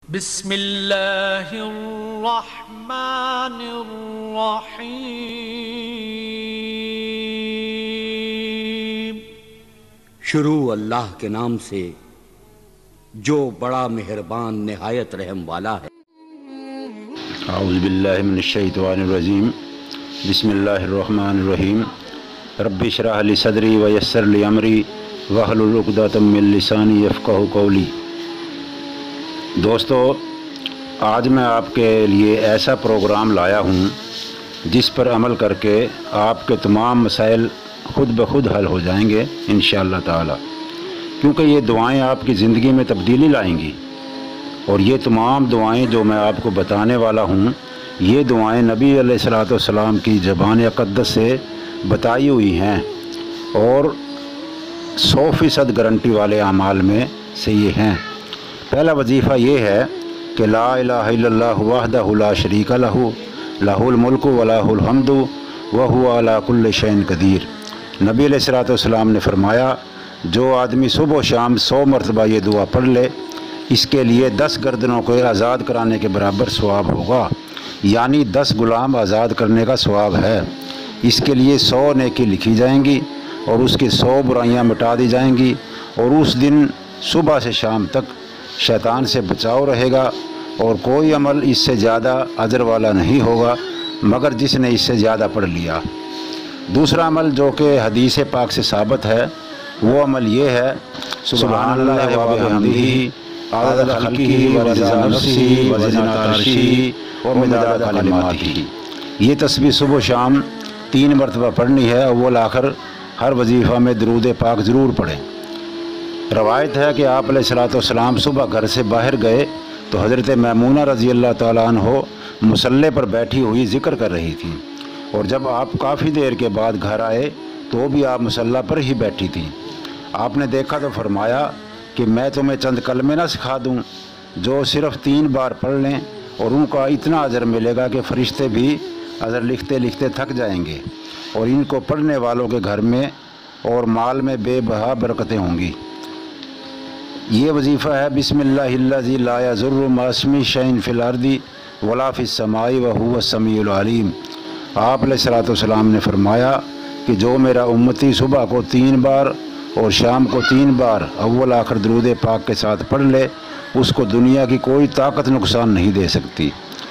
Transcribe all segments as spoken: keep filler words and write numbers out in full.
بسم اللہ الرحمن الرحیم۔ شروع اللہ کے نام سے جو بڑا مہربان نہایت رحم والا ہے۔ اعوذ باللہ من الشیطان الرجیم، بسم اللہ الرحمن الرحیم۔ رب اشرح لی صدری ویسر لی امری واحلل عقدۃ من لسانی یفقہوا قولی۔ دوستو، آج میں آپ کے لیے ایسا پروگرام لایا ہوں جس پر عمل کر کے آپ کے تمام مسائل خود بخود حل ہو جائیں گے انشاءاللہ تعالی، کیونکہ یہ دعائیں آپ کی زندگی میں تبدیلی لائیں گی۔ اور یہ تمام دعائیں جو میں آپ کو بتانے والا ہوں، یہ دعائیں نبی علیہ الصلوۃ والسلام کی زبان اقدس سے بتائی ہوئی ہیں، اور سو فیصد گارنٹی والے اعمال میں سے یہ ہیں۔ پہلا وظیفہ یہ ہے کہ لا الہ الا اللہ وحدہ لا شریک لہ لہ الملک و لہ الحمد وہو علی کل شیء قدیر۔ نبی علیہ الصلوۃ والسلام نے فرمایا، جو آدمی صبح و شام سو مرتبہ یہ دعا پڑھ لے، اس کے لیے دس گردنوں کو آزاد کرانے کے برابر ثواب ہوگا، یعنی دس غلام آزاد کرنے کا ثواب ہے۔ اس کے لیے سو نیکی لکھی جائیں گی اور اس کی سو برائیاں مٹا دی جائیں گی، اور اس دن صبح سے شام تک شیطان سے بچاؤ رہے گا، اور کوئی عمل اس سے زیادہ اجر والا نہیں ہوگا مگر جس نے اس سے زیادہ پڑھ لیا۔ دوسرا عمل جو کہ حدیث پاک سے ثابت ہے، وہ عمل یہ ہے، سبحان اللہ و بحمدہ عدد خلقہ ورضا نفسہ وزنۃ عرشہ ومداد کلماتہ۔ یہ تسبیح صبح و شام تین مرتبہ پڑھنی ہے۔ اول آخر ہر وظیفہ میں درود پاک ضرور پڑھیں۔ روایت ہے کہ آپ علیہ الصلوۃ والسلام صبح گھر سے باہر گئے تو حضرت میمونہ رضی اللہ تعالیٰ عنہ مصلی پر بیٹھی ہوئی ذکر کر رہی تھیں، اور جب آپ کافی دیر کے بعد گھر آئے تو بھی آپ مصلی پر ہی بیٹھی تھیں۔ آپ نے دیکھا تو فرمایا کہ میں تمہیں چند کلمے نہ سکھا دوں جو صرف تین بار پڑھ لیں اور ان کا اتنا اجر ملے گا کہ فرشتے بھی اجر لکھتے لکھتے تھک جائیں گے، اور ان کو پڑھنے والوں کے گھر میں اور مال میں بے بہا برکتیں ہوں گی۔ یہ وظیفہ ہے بسم اللہ الذی لا یضر مع اسمہ شیء فی الارض ولا فی السماء وہو السمیع العلیم۔ آپ علیہ الصلوۃ والسلام نے فرمایا کہ جو میرا امتی صبح کو تین بار اور شام کو تین بار اول آخر درود پاک کے ساتھ پڑھ لے، اس کو دنیا کی کوئی طاقت نقصان نہیں دے سکتی۔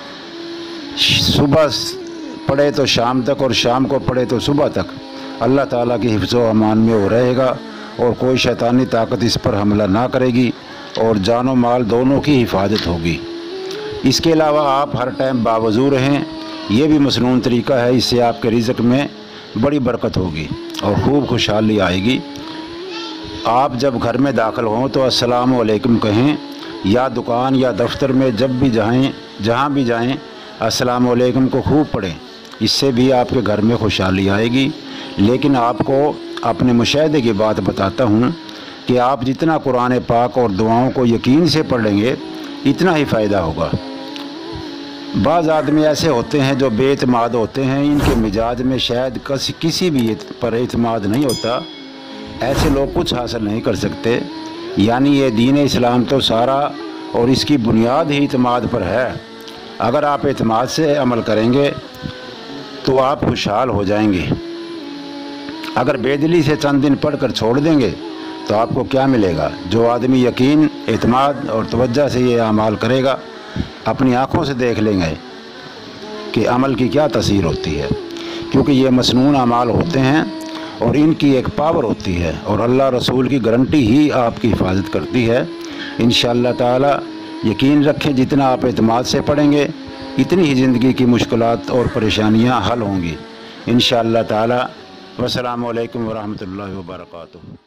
صبح پڑھے تو شام تک اور شام کو پڑھے تو صبح تک اللہ تعالیٰ کی حفظ و امان میں وہ رہے گا، اور کوئی شیطانی طاقت اس پر حملہ نہ کرے گی، اور جان و مال دونوں کی حفاظت ہوگی۔ اس کے علاوہ آپ ہر ٹائم باوضو رہیں، یہ بھی مسنون طریقہ ہے۔ اس سے آپ کے رزق میں بڑی برکت ہوگی اور خوب خوشحالی آئے گی۔ آپ جب گھر میں داخل ہوں تو السلام علیکم کہیں، یا دکان یا دفتر میں جب بھی جائیں جہاں بھی جائیں السلام علیکم کو خوب پڑھیں۔ اس سے بھی آپ کے گھر میں خوشحالی آئے گی۔ لیکن آپ کو اپنے مشاہدے کی بات بتاتا ہوں کہ آپ جتنا قرآن پاک اور دعاؤں کو یقین سے پڑھیں گے اتنا ہی فائدہ ہوگا۔ بعض آدمی ایسے ہوتے ہیں جو بے اعتماد ہوتے ہیں، ان کے مزاج میں شاید کسی بھی پر اعتماد نہیں ہوتا۔ ایسے لوگ کچھ حاصل نہیں کر سکتے، یعنی یہ دین اسلام تو سارا اور اس کی بنیاد ہی اعتماد پر ہے۔ اگر آپ اعتماد سے عمل کریں گے تو آپ خوشحال ہو جائیں گے۔ اگر بے دلی سے چند دن پڑھ کر چھوڑ دیں گے تو آپ کو کیا ملے گا؟ جو آدمی یقین، اعتماد اور توجہ سے یہ اعمال کرے گا، اپنی آنکھوں سے دیکھ لیں گے کہ عمل کی کیا تاثیر ہوتی ہے، کیونکہ یہ مسنون اعمال ہوتے ہیں اور ان کی ایک پاور ہوتی ہے، اور اللہ رسول کی گارنٹی ہی آپ کی حفاظت کرتی ہے انشاءاللہ تعالی۔ یقین رکھیں، جتنا آپ اعتماد سے پڑھیں گے اتنی ہی زندگی کی مشکلات اور پریشانیاں حل ہوں گی انشاءاللہ تعالی۔ والسلام علیکم ورحمۃ اللہ وبرکاتہ۔